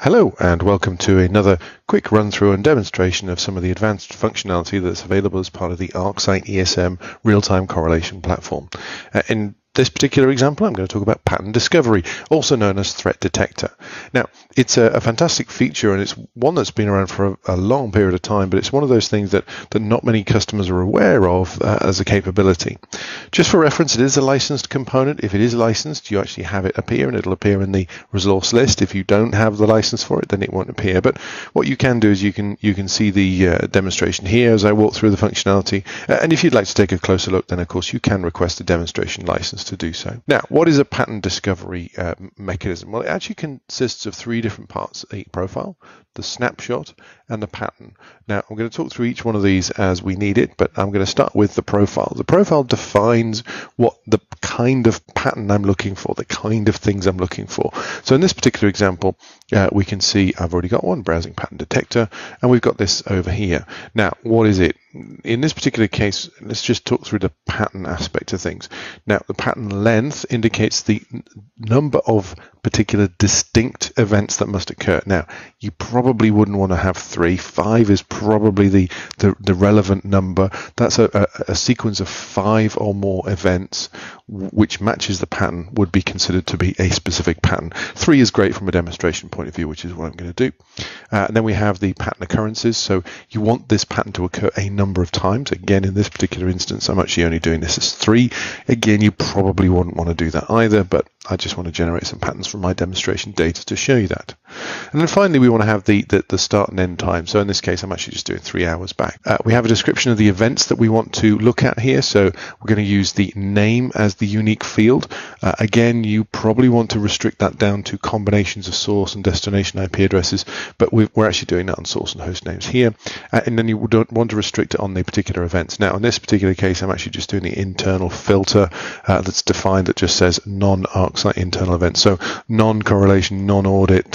Hello and welcome to another quick run through and demonstration of some of the advanced functionality that's available as part of the ArcSight ESM real-time correlation platform. In this particular example, I'm going to talk about Pattern Discovery, also known as Threat Detector. Now, it's a fantastic feature, and it's one that's been around for a long period of time, but it's one of those things that not many customers are aware of as a capability. Just for reference, it is a licensed component. If it is licensed, you actually have it appear, and it'll appear in the resource list. If you don't have the license for it, then it won't appear. But what you can do is you can see the demonstration here as I walk through the functionality. And if you'd like to take a closer look, then of course you can request a demonstration license to do so. Now, what is a pattern discovery mechanism? Well, it actually consists of three different parts: a profile, the snapshot, and the pattern. Now, I'm going to talk through each one of these as we need it, but I'm going to start with the profile. The profile defines what the kind of pattern I'm looking for, the kind of things I'm looking for. So in this particular example, we can see I've already got one, browsing pattern detector, and we've got this over here. Now, what is it? In this particular case, let's just talk through the pattern aspect of things. Now, the pattern length indicates the number of particular distinct events that must occur. Now, you probably wouldn't want to have 3. 5 is probably the relevant number. That's a sequence of 5 or more events which matches the pattern would be considered to be a specific pattern. 3 is great from a demonstration point of view, which is what I'm going to do. And then we have the pattern occurrences. So you want this pattern to occur a number of times. Again, in this particular instance, I'm actually only doing this as 3. Again, you probably wouldn't want to do that either, but I just want to generate some patterns from my demonstration data to show you that. And then finally, we want to have the start and end time. So in this case, I'm actually just doing 3 hours back. We have a description of the events that we want to look at here. So we're going to use the name as the unique field. Again, you probably want to restrict that down to combinations of source and destination IP addresses, but we're actually doing that on source and host names here. And then you don't want to restrict it on the particular events. Now, in this particular case, I'm actually just doing the internal filter that's defined that just says non-ArcSight internal events. So non-correlation, non-audit,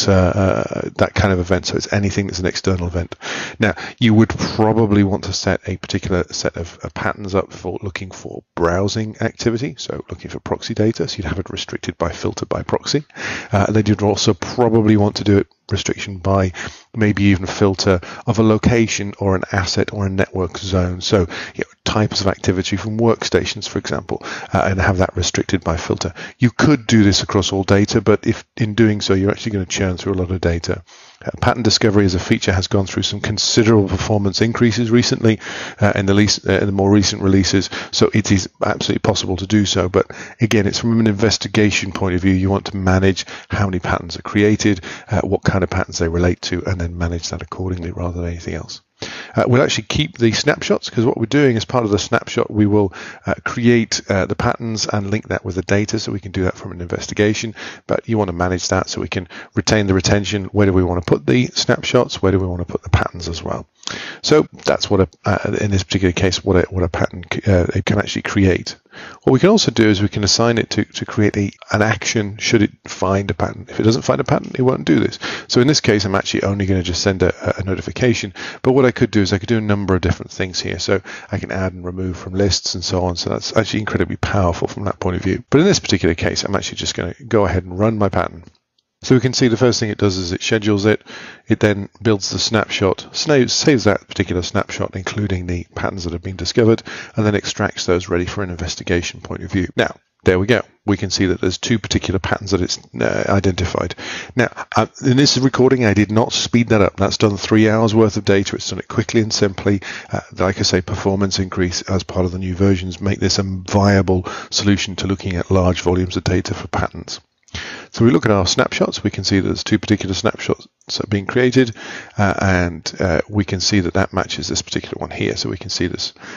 that kind of event. So it's anything that's an external event. Now, you would probably want to set a particular set of patterns up for looking for browsing activity. So looking for proxy data. So you'd have it restricted by filter by proxy. And then you'd also probably want to do it restriction by maybe even filter of a location or an asset or a network zone. So types of activity from workstations, for example, and have that restricted by filter. You could do this across all data, but if in doing so, you're actually going to churn through a lot of data. Pattern discovery as a feature has gone through some considerable performance increases recently in the more recent releases, so it is absolutely possible to do so. But again, it's from an investigation point of view. You want to manage how many patterns are created, what kind of patterns they relate to, and then manage that accordingly rather than anything else. We'll actually keep the snapshots, because what we're doing as part of the snapshot, we will create the patterns and link that with the data, so we can do that from an investigation. But you want to manage that so we can retain the retention. Where do we want to put the snapshots? Where do we want to put the patterns as well? So that's what in this particular case, what a pattern it can actually create. What we can also do is we can assign it to create an action should it find a pattern. If it doesn't find a pattern, it won't do this. So in this case, I'm actually only going to just send a notification. But what I could do is I could do a number of different things here. So I can add and remove from lists and so on. So that's actually incredibly powerful from that point of view. But in this particular case, I'm actually just going to go ahead and run my pattern. So we can see the first thing it does is it schedules it. It then builds the snapshot, saves that particular snapshot, including the patterns that have been discovered, and then extracts those ready for an investigation point of view. Now, there we go. We can see that there's 2 particular patterns that it's identified. Now, in this recording, I did not speed that up. That's done 3 hours worth of data. It's done it quickly and simply. Like I say, performance increase as part of the new versions make this a viable solution to looking at large volumes of data for patterns. So we look at our snapshots, we can see that there's 2 particular snapshots that are being created, and we can see that matches this particular one here. So we can see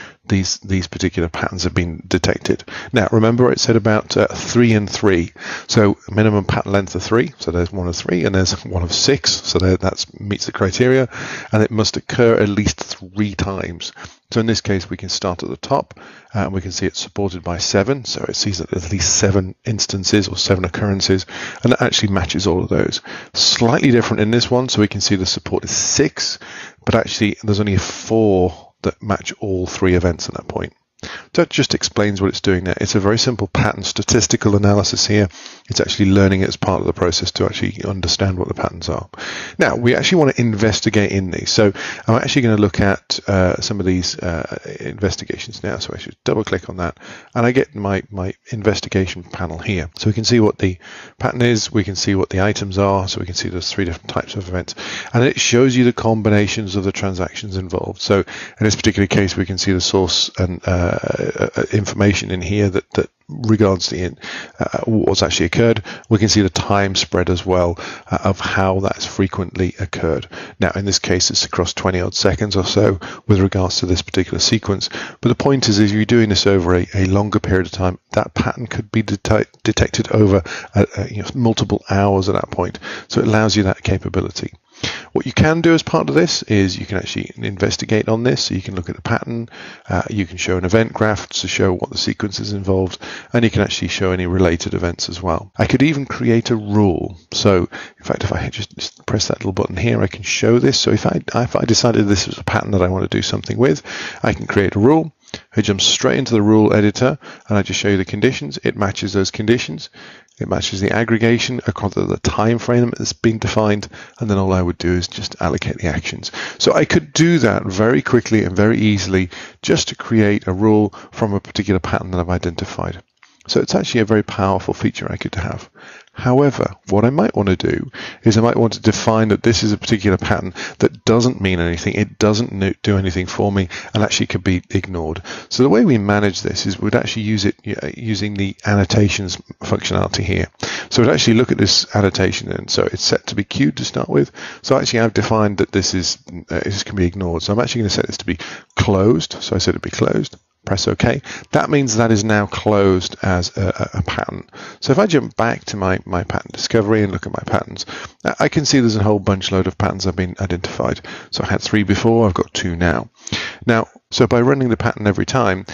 these particular patterns have been detected. Now, remember it said about 3 and 3. So minimum pattern length of 3. So there's one of 3, and there's one of 6. So that meets the criteria, and it must occur at least 3 times. So in this case, we can start at the top, and we can see it's supported by 7. So it sees that there's at least 7 instances or 7 occurrences, and that actually matches all of those. Slightly different in this one, so we can see the support is 6, but actually there's only 4 that match all 3 events at that point. That just explains what it's doing there. It's a very simple pattern statistical analysis here. It's actually learning it as part of the process to actually understand what the patterns are. Now, we actually want to investigate in these. So I'm actually going to look at some of these investigations now. So I should double click on that and I get my investigation panel here. So we can see what the pattern is, we can see what the items are, so we can see there's 3 different types of events, and it shows you the combinations of the transactions involved. So in this particular case, we can see the source and information in here that regards the what's actually occurred. We can see the time spread as well of how that's frequently occurred. Now in this case it's across 20 odd seconds or so with regards to this particular sequence, but the point is if you're doing this over a longer period of time, that pattern could be detected over multiple hours at that point, so it allows you that capability. What you can do as part of this is you can actually investigate on this. So you can look at the pattern, you can show an event graph to show what the sequence is involved, and you can actually show any related events as well. I could even create a rule. So in fact, if I just press that little button here, I can show this. So if I decided this was a pattern that I want to do something with, I can create a rule. I jump straight into the rule editor and I just show you the conditions. It matches those conditions. It matches the aggregation across the time frame that's been defined, and then all I would do is just allocate the actions. So I could do that very quickly and very easily just to create a rule from a particular pattern that I've identified. So it's actually a very powerful feature I could have. However, what I might want to do is I might want to define that this is a particular pattern that doesn't mean anything, it doesn't do anything for me, and actually could be ignored. So the way we manage this is we'd actually use it using the annotations functionality here. So we'd actually look at this annotation, and so it's set to be queued to start with. So actually I've defined that this can be ignored. So I'm actually going to set this to be closed. So I said it'd be closed. Press OK. That means that is now closed as a pattern. So if I jump back to my pattern discovery and look at my patterns, I can see there's a whole load of patterns have been identified. So I had 3 before, I've got 2 now. So by running the pattern every time,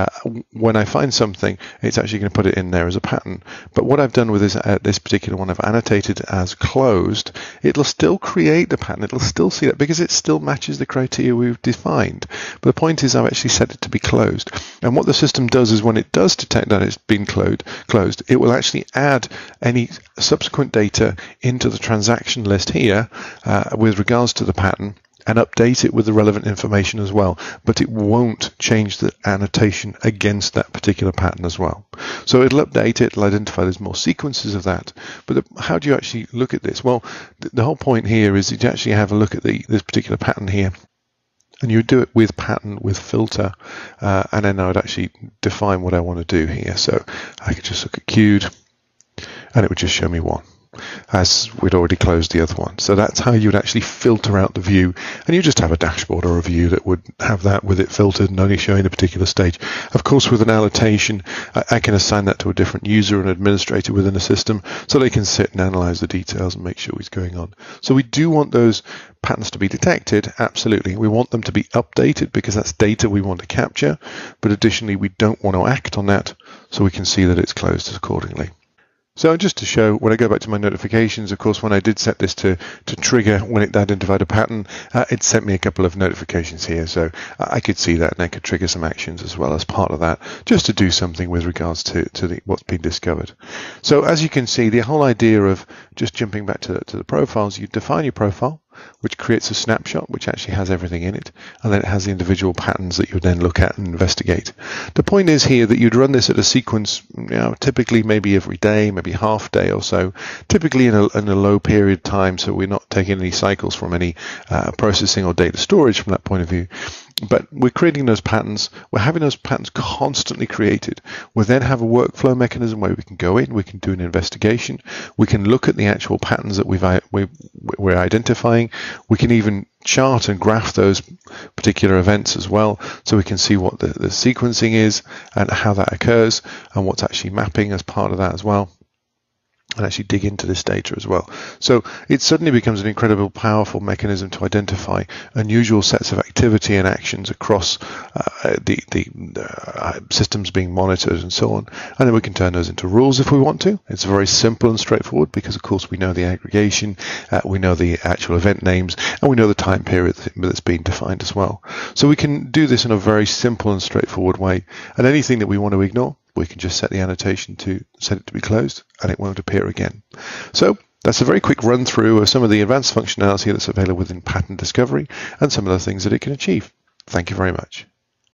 when I find something, it's actually going to put it in there as a pattern. But what I've done with this particular one, I've annotated as closed. It'll still create the pattern. It'll still see that because it still matches the criteria we've defined. But the point is I've actually set it to be closed. And what the system does is when it does detect that it's been closed, it will actually add any subsequent data into the transaction list here with regards to the pattern, and update it with the relevant information as well, but it won't change the annotation against that particular pattern as well. So it'll update it, it'll identify there's more sequences of that, but how do you actually look at this? Well, the whole point here is that you actually have a look at this particular pattern here, and you would do it with pattern, with filter, and then I would actually define what I want to do here. So I could just look at queued, and it would just show me one, as we'd already closed the other one. So that's how you would actually filter out the view, and you just have a dashboard or a view that would have that with it filtered and only showing a particular stage. Of course, with an annotation, I can assign that to a different user and administrator within the system so they can sit and analyze the details and make sure what's going on. So we do want those patterns to be detected, absolutely. We want them to be updated because that's data we want to capture, but additionally we don't want to act on that, so we can see that it's closed accordingly. So just to show, when I go back to my notifications, of course, when I did set this to trigger when it identified a pattern, it sent me a couple of notifications here. So I could see that, and I could trigger some actions as well as part of that, just to do something with regards to what's been discovered. So as you can see, the whole idea of just jumping back to the profiles, you define your profile, which creates a snapshot which actually has everything in it, and then it has the individual patterns that you would then look at and investigate. The point is here that you'd run this at a sequence, typically maybe every day, maybe half day or so, typically in a low period of time, so we're not taking any cycles from any processing or data storage from that point of view. But we're creating those patterns, we're having those patterns constantly created. We'll then have a workflow mechanism where we can go in, we can do an investigation, we can look at the actual patterns that we're identifying, we can even chart and graph those particular events as well, so we can see what the sequencing is and how that occurs and what's actually mapping as part of that as well. and actually dig into this data as well. So it suddenly becomes an incredibly powerful mechanism to identify unusual sets of activity and actions across the systems being monitored and so on. And then we can turn those into rules if we want to. It's very simple and straightforward because, of course, we know the aggregation, we know the actual event names, and we know the time period that's been defined as well. So we can do this in a very simple and straightforward way. And anything that we want to ignore, we can just set the annotation to set it to be closed and it won't appear again. So that's a very quick run through of some of the advanced functionality that's available within Pattern Discovery and some of the things that it can achieve. Thank you very much.